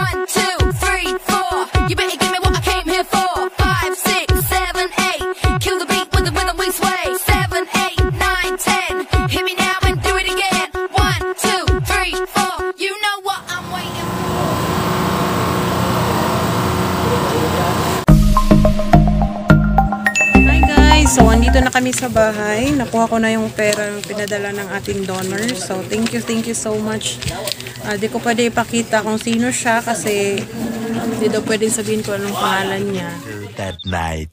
1, 2, 3, 4. You better give me what I came here for. 5, 6, 7, 8. Kill the beat with the rhythm we sway. 7, 8, 9, 10. Hit me now and do it again. 1, 2, 3, 4. You know what I'm waiting for. Hi guys! So, andito na kami sa bahay. Nakuha ko na yung pera yung pinadala ng ating donor. So, thank you so much. Di ko pwede ipakita kung sino siya kasi hindi daw pwedeng sabihin ko anong pangalan niya. That night.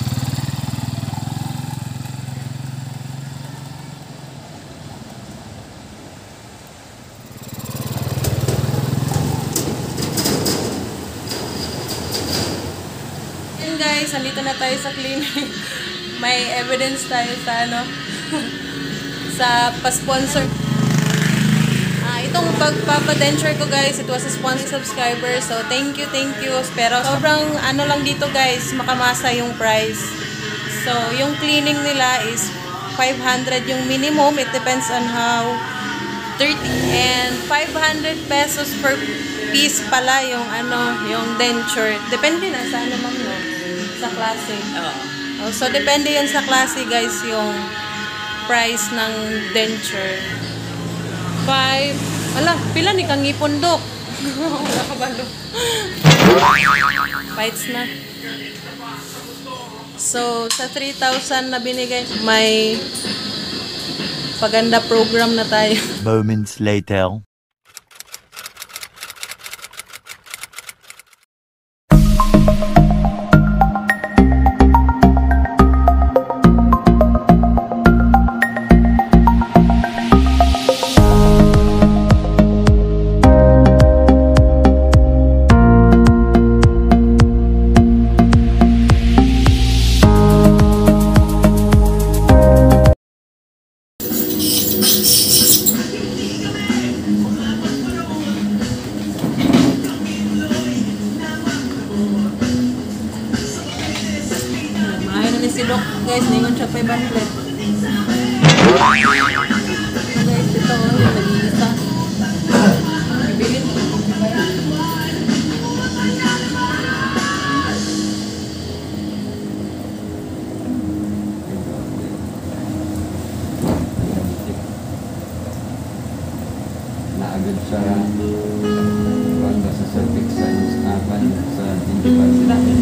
Yan guys, andito na tayo sa clinic. May evidence tayo sa sa pa-sponsor. Itong pagpapadenture ko guys, it was a sponsored subscriber. So, thank you. Pero sobrang lang dito guys, makamasa yung price. So, yung cleaning nila is 500 yung minimum. It depends on how 30 and 500 pesos per piece pala yung yung denture. Depende na sa ma'am no? Sa klase. So, depende yan sa klase guys yung price ng denture. 5. Ala, pila ni kang ipon, Dok? Wala ka balo. Fights na. So, sa 3,000 na binigay, may paganda program na tayo. Moments later. Si Doc, guys, ningon siya 500. Guys, ito, nag-iisa. Bibilin. Naagad sa banda sa cervix sa individual.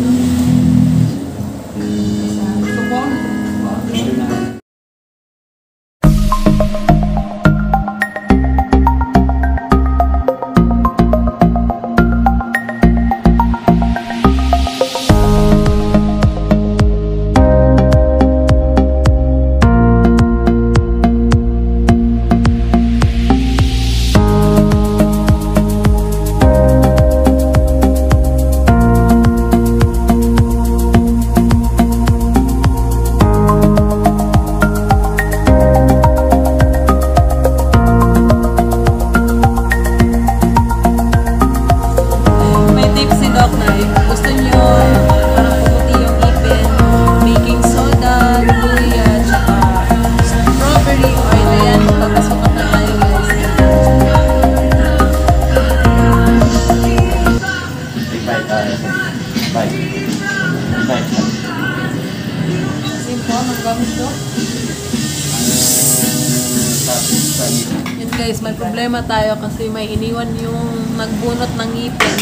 Yan guys, may problema tayo kasi may iniwan yung nagbunot ng ngipin.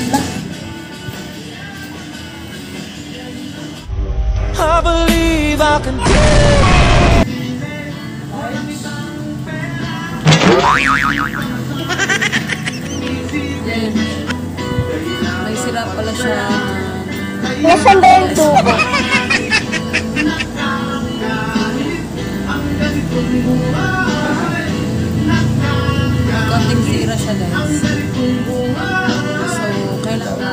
I believe I can Yan. May sira pala siya. Nasaan ba yung tubo? Konting sira siya guys. So, kailangan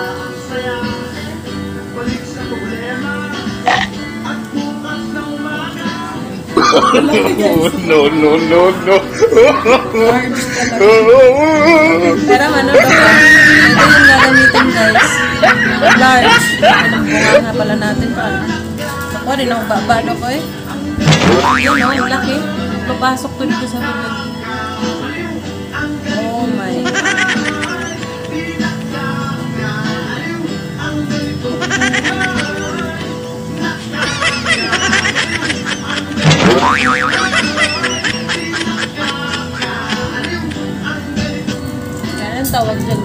No. pero ano ba? Ito yung gagamitin guys. Large. Anong bunga nga pala natin pa. Ako rin ang babado ko eh. Yan o, ang laki. Papasok to dito sa bibig. Oh my.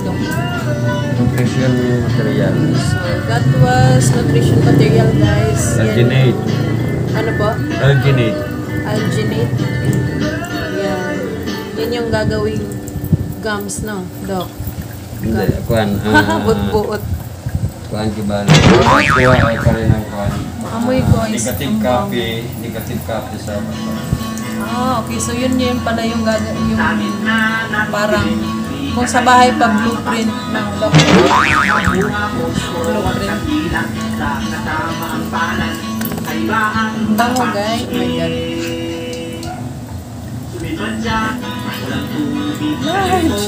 Dok? Nutrition materials. So, that was nutrition material, guys. Yan. Alginate. Ano po? Alginate. Alginate. Yan. Yan yung gagawing gums, no, Dok? Hindi, kuan. Buot-buot. Kuan kibala. Kuha ay pa rin ang kuan. Amoy ko is Negative copy. Negative copy sa okay. So, yun pala yung parang kung sa bahay pa blueprint ng doctor. Blueprint. Bango, guys. Oh my God. Large.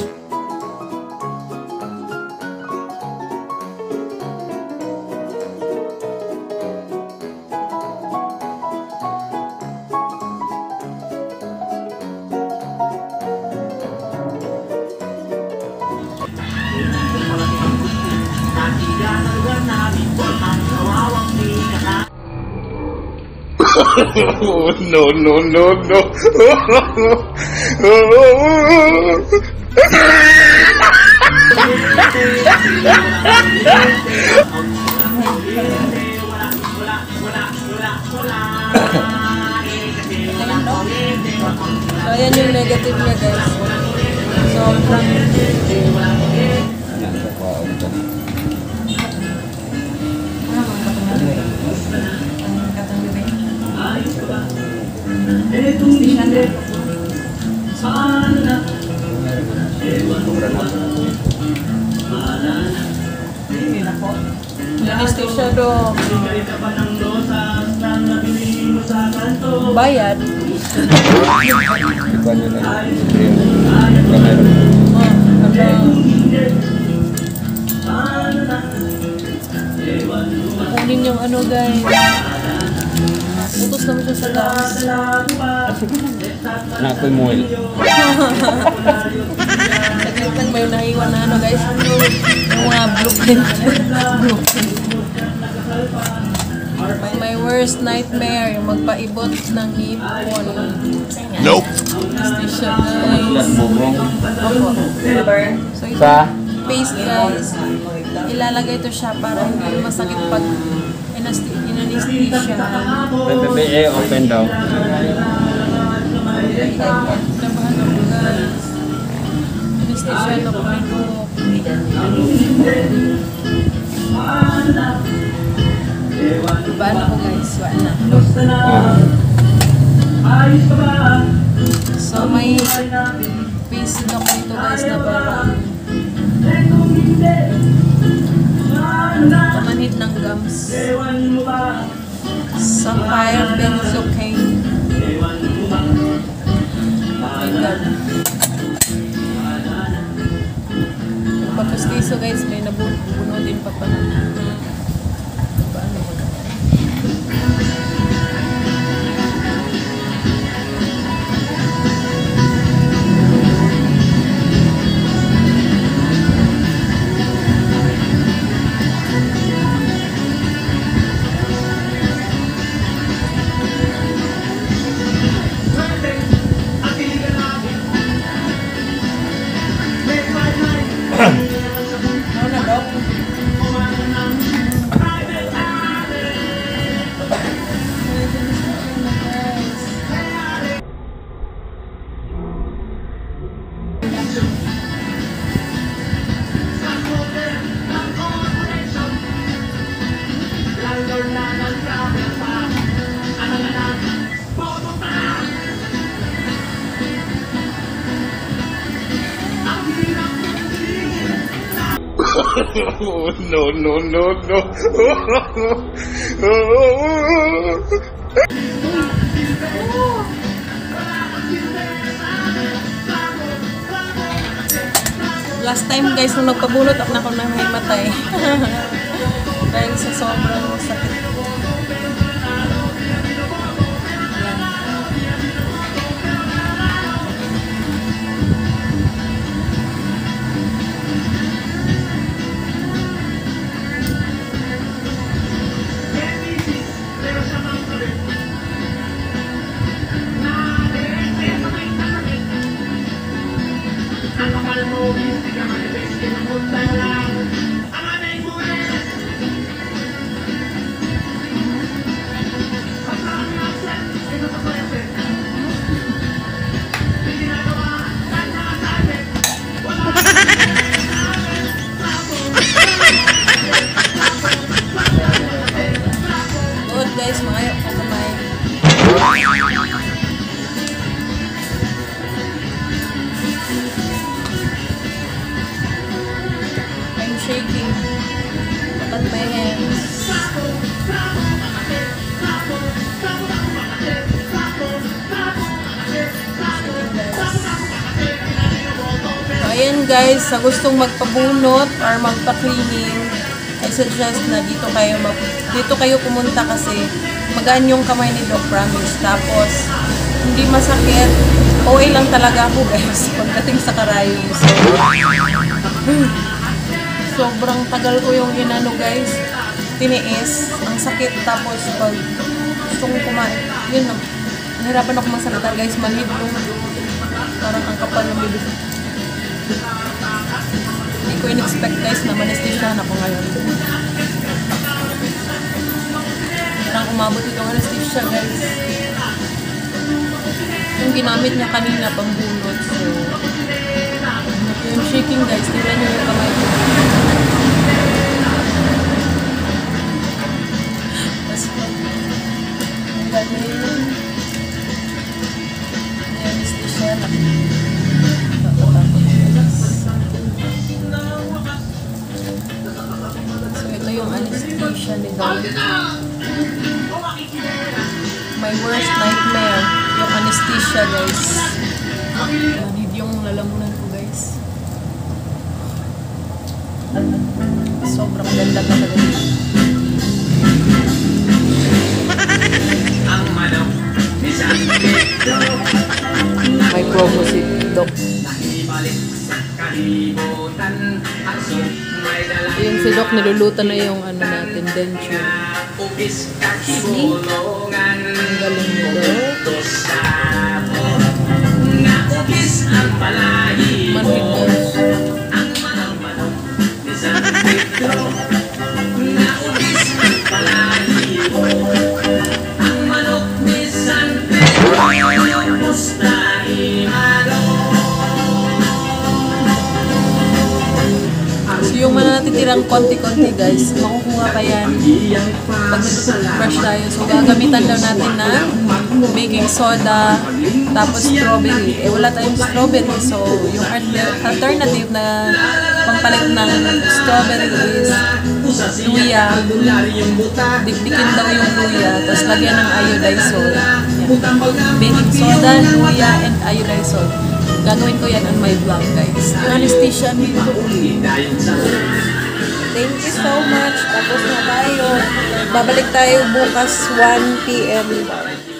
No, no, no, no. So, ayan yung negative niya, guys. Sobrang anesthesia do bayad. kuan yun ay camera. Kunin yung ano, guys. Utos naman siya sa gas. Na ako'y muil. Saglit lang may naiwan na ano, guys. Yung mga blueprint. My worst nightmare, yung magpaibot ng hipon. Nope. Anesthesia, guys. Bubong. So, ito, Sa? paste, guys. Ilalagay ito siya para hindi masakit pag in-anesthesia. PPBA open daw. Labahan ako, guys. Anesthesia na po ito. Labahan ako, guys. Wala na. So, may paste ako ito, guys, na parang pamanhid ng gums. Sapphire benzocaine. Oh my God. Pagkastiso, guys, may nabuno din pa pala. Paano mo na? No, no, no, no. Last time, guys, nung nagpabunot ako na ako nang himatay. Dahil sa sobrang sakit. Good guys, maayo ko kamay. I'm shaking. Look at my hands. So, ayan guys, sa gustong magpabunot or magpa-cleaning, I suggest na dito kayo pumunta kasi magaan yung kamay ni Doc, promise. Tapos, hindi masakit. OA lang talaga ako guys pagdating sa karayom. So, sobrang tagal ko yung inano guys. Tiniis. Ang sakit. Tapos, pag gusto kong kumain, yun lang. Nahirapan ako magsalita guys. Manhidlong. Parang ang kapal ng bibig. Hindi ko in-expect guys na manestisyahan ako ngayon. Parang umabot itong anesthesia guys. Yung ginamit niya kanina pang bunot. So, yung shaking guys. Tignan niyo yung kamay ko. Tapos, ang galing. May anesthesia na. So, ito yung anesthesia ni Doc. My worst nightmare, yung anesthesia guys. Manhid yung lalamunan ko guys. Sobrang ganda talaga. May promo si Doc. Yung si Doc nilulutan na yung ano natin, denture. See? Ang galing nito. Manhid guys. So yung mga natitirang konti-konti guys, makukuha pa yan pag nag-brush tayo. So gagamitan daw natin na baking soda, tapos strawberry. Eh wala tayong strawberry, so yung alternative na pampalit ng strawberry is luya. Dikdikin daw yung luya, tapos lagyan ng iodizol. Baking soda, luya, and iodizol. Gagawin ko yan on my vlog guys. Yung anesthesia nito. Thank you so much. Tapos na tayo. Babalik tayo bukas 1 PM.